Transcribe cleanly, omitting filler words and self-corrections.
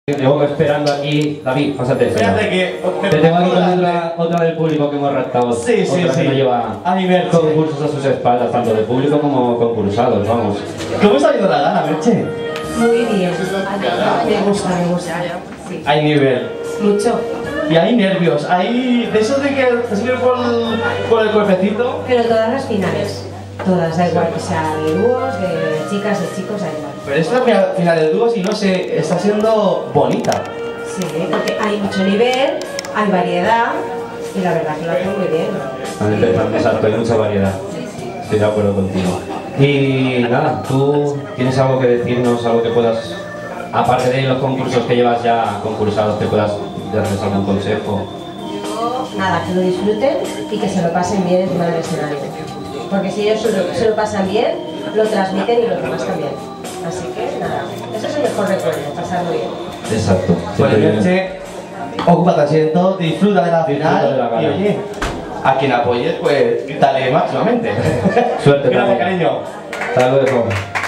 Llevo esperando aquí, David, pásate. Espérate que... Te tengo aquí con otra del público que hemos raptado. Sí, sí, otra sí. que no lleva A nivel concursos a sus espaldas, tanto de público como concursados, vamos. ¿Cómo está yendo la gana, Merche? Muy bien. Me gusta, me gusta. Sí. Hay nivel. Mucho. Y hay nervios, hay... De esos de que te sube por el cuerpecito. Pero todas las finales. Todas, da igual que sea de dúos, de chicas, de chicos, da igual. Pero es la final de dúos y no sé, está siendo bonita. Sí, porque hay mucho nivel, hay variedad y la verdad que lo hacen muy bien. Han empezado, exacto, hay mucha variedad. Estoy de acuerdo contigo. Y nada, ¿tú tienes algo que decirnos, algo que puedas, aparte de los concursos que llevas ya concursados, que puedas darles algún consejo? Nada, que lo disfruten y que se lo pasen bien encima del escenario. Porque si ellos se lo pasan bien, lo transmiten y los demás también. Así que nada, ese es el mejor recuerdo, pasarlo bien. Exacto. Pues Merche, ocupa tu asiento, disfruta de la final de la gala. y oye, a quien apoyes, pues dale máximamente. Suerte Gracias, también. cariño. Hasta luego.